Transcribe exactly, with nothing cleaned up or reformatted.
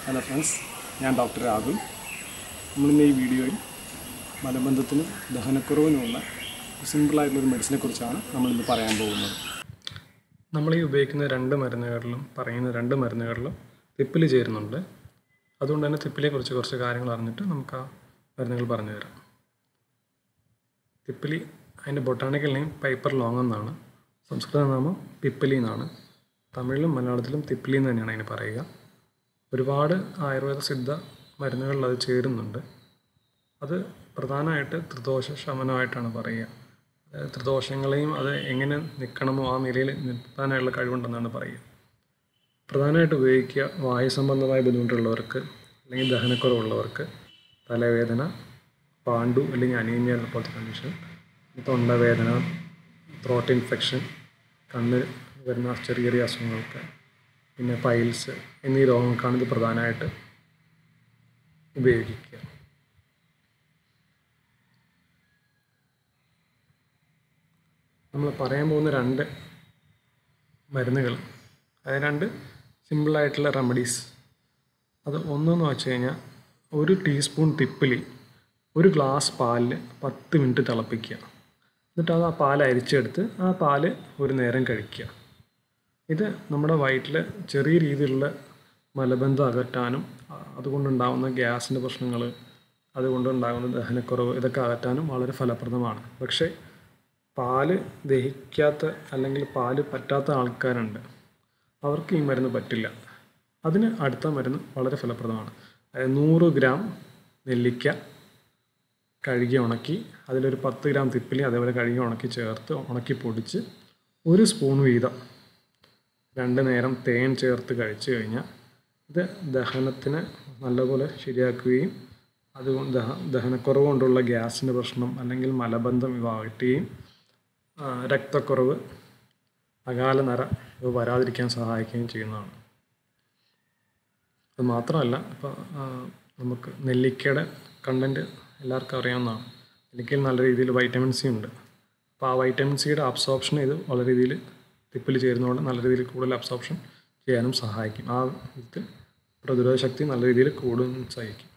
Hello friends, ഞാൻ doctor Rahul. നമ്മളിന്ന് ഈ വീഡിയോയിൽ മലബന്ധത്തിനും ദഹനക്കുറവിനുമുള്ള സിമ്പിളായിട്ടുള്ളൊരു മെഡിസിനെ കുറിച്ചാണ് നമ്മളിന്ന് പറയാൻ പോകുന്നത്. നമ്മൾ ഈ ഉപയോഗിക്കുന്ന രണ്ട് മരുന്നുകളിലും പറയുന്ന രണ്ട് മരുന്നുകളിലും തിപ്പിലി ചേരുന്നുണ്ട്. അതുകൊണ്ട് തന്നെ തിപ്പിലിയെക്കുറിച്ച് കുറച്ച് കാര്യങ്ങൾ അറിഞ്ഞിട്ട് നമുക്ക് ആ മരുന്നുകൾ പറഞ്ഞു തരാം. തിപ്പിലി അതിൻ്റെ ബൊട്ടാണിക്കൽ നെയിം പൈപ്പർ ലോങ് എന്നാണ്. സംസ്കൃത നാമം പിപ്പിലി എന്നാണ്. തമിഴിലും മലയാളത്തിലും തിപ്പിലി എന്ന് തന്നെയാണ് അതിന് പറയുക. ഒരുപാട് ആയുർവേദ സിദ്ധ മരുന്നുകളിൽ അത് ചേരുന്നുണ്ട്. അത് പ്രധാനമായിട്ട് ത്രിദോഷ ശമനമായിട്ടാണ് പറയുക. ത്രിദോഷങ്ങളെയും അത് എങ്ങനെ നിൽക്കണമോ ആ നിലയിൽ നിർത്താനായുള്ള കഴിവുണ്ടെന്നാണ് പറയുക. പ്രധാനമായിട്ട് ഉപയോഗിക്കുക വായു സംബന്ധമായ ബുദ്ധിമുട്ടുള്ളവർക്ക്, അല്ലെങ്കിൽ ദഹനക്കുറവുള്ളവർക്ക്, തലവേദന, പാണ്ടു അല്ലെങ്കിൽ അനീമിയ പോലത്തെ കണ്ടീഷൻ, തൊണ്ടവേദന, ത്രോട്ട് ഇൻഫെക്ഷൻ, കണ്ണ് വരുന്ന ചെറിയ ചെറിയ അസുഖങ്ങൾക്ക്, പിന്നെ പൈൽസ് എന്നീ രോഗങ്ങൾക്കാണ് ഇത് പ്രധാനമായിട്ട് ഉപയോഗിക്കുക. നമ്മൾ പറയാൻ പോകുന്ന രണ്ട് മരുന്നുകൾ, അതായത് രണ്ട് സിമ്പിളായിട്ടുള്ള റെമഡീസ്, അത് ഒന്നെന്ന് വെച്ച് കഴിഞ്ഞാൽ ഒരു ടീസ്പൂൺ തിപ്പിലി ഒരു ഗ്ലാസ് പാലിൽ പത്ത് മിനിറ്റ് തിളപ്പിക്കുക. എന്നിട്ട് അത് ആ പാൽ അരിച്ചെടുത്ത് ആ പാല് ഒരു നേരം കഴിക്കുക. ഇത് നമ്മുടെ വയറ്റിൽ ചെറിയ രീതിയിലുള്ള മലബന്ധം അകറ്റാനും അതുകൊണ്ടുണ്ടാകുന്ന ഗ്യാസിൻ്റെ പ്രശ്നങ്ങൾ, അതുകൊണ്ടുണ്ടാകുന്ന ദഹനക്കുറവ്, ഇതൊക്കെ അകറ്റാനും വളരെ ഫലപ്രദമാണ്. പക്ഷേ പാല് ദഹിക്കാത്ത അല്ലെങ്കിൽ പാല് പറ്റാത്ത ആൾക്കാരുണ്ട്, അവർക്ക് ഈ മരുന്ന് പറ്റില്ല. അതിന് അടുത്ത മരുന്ന് വളരെ ഫലപ്രദമാണ്. അതായത് നൂറ് ഗ്രാം നെല്ലിക്ക കഴുകി ഉണക്കി അതിലൊരു പത്ത് ഗ്രാം തിപ്പിലി അതേപോലെ കഴുകി ഉണക്കി ചേർത്ത് ഉണക്കി പൊടിച്ച് ഒരു സ്പൂൺ വീതം രണ്ട് നേരം തേൻ ചേർത്ത് കഴിച്ചു കഴിഞ്ഞാൽ ഇത് ദഹനത്തിന് നല്ലപോലെ ശരിയാക്കുകയും അതുകൊണ്ട് ദഹ ദഹനക്കുറവ് കൊണ്ടുള്ള ഗ്യാസിൻ്റെ പ്രശ്നം അല്ലെങ്കിൽ മലബന്ധം ഇവ അകറ്റുകയും രക്തക്കുറവ്, അകാല നര ഇവ വരാതിരിക്കാൻ സഹായിക്കുകയും ചെയ്യുന്നതാണ്. അത് മാത്രമല്ല, ഇപ്പോൾ നമുക്ക് നെല്ലിക്കയുടെ കണ്ടൻറ്റ് എല്ലാവർക്കും അറിയാവുന്നതാണ്. നെല്ലിക്കയിൽ നല്ല രീതിയിൽ വൈറ്റമിൻ സി ഉണ്ട്. അപ്പോൾ ആ വൈറ്റമിൻ സിയുടെ അബ്സോർപ്ഷൻ ഇത് വളരെ രീതിയിൽ തിപ്പിൽ ചേരുന്നതുകൊണ്ട് നല്ല രീതിയിൽ കൂടുതൽ അബ്സോർപ്ഷൻ ചെയ്യാനും സഹായിക്കും. ആ ഇത് പ്രതിരോധ ശക്തി നല്ല രീതിയിൽ കൂടുകയും സഹായിക്കും.